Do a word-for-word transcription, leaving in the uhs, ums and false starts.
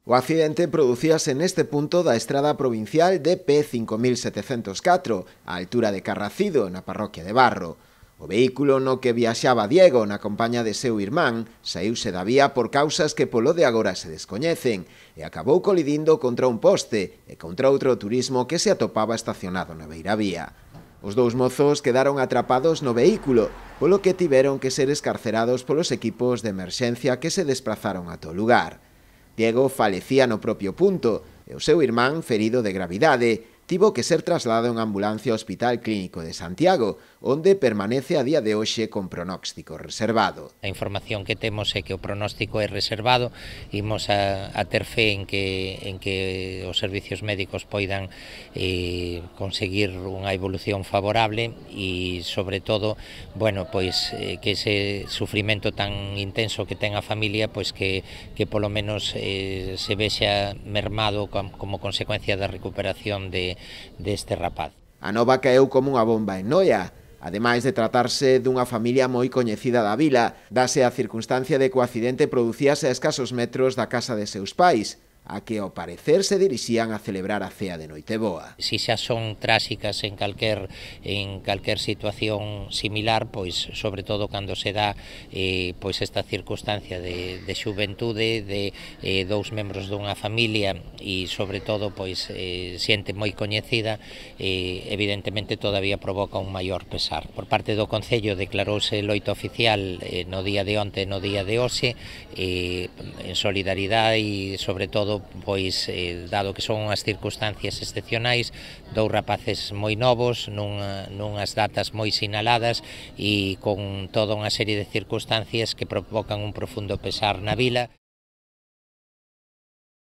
O accidente producíase neste punto da estrada provincial de P cinco mil setecentos catro, á altura de Carracido, na parroquia de Barro. O vehículo no que viaxaba Diego na compaña de seu irmán saíuse da vía por causas que polo de agora se descoñecen e acabou colidindo contra un poste e contra outro turismo que se atopaba estacionado na beiravía. Os dous mozos quedaron atrapados no vehículo, polo que tiveron que ser escarcerados polos equipos de emerxencia que se desprazaron ata o lugar. Diego falecía no propio punto e o seu irmán, ferido de gravidade, tivo que ser trasladado en ambulancia ao Hospital Clínico de Santiago, onde permanece a día de hoxe con pronóstico reservado. A información que temos é que o pronóstico é reservado, imos a, a ter fe en que, en que os servicios médicos poidan eh, conseguir unha evolución favorable e, sobre todo, bueno, pois eh, que ese sufrimento tan intenso que ten a familia, pois que, que polo menos eh, se vexa mermado com, como consecuencia da recuperación de deste rapaz. A nova caeu como unha bomba en Noia. Ademais de tratarse dunha familia moi coñecida da vila, dase a circunstancia de que o accidente producíase a escasos metros da casa de seus pais, a que ao parecer se dirixían a celebrar a cea de Noiteboa. Si xa son tráxicas en calquer, en calquer situación similar, pois sobre todo cando se dá eh, pois esta circunstancia de, de xuventude, de eh, dous membros dunha familia e sobre todo pois eh, xente moi coñecida, eh, evidentemente todavía provoca un maior pesar. Por parte do Concello declarouse loito oficial eh, no día de onte e no día de hoxe, eh, en solidaridade e sobre todo pois eh, dado que son unhas circunstancias excepcionais, dous rapaces moi novos, nunha, nunhas datas moi sinaladas e con toda unha serie de circunstancias que provocan un profundo pesar na vila.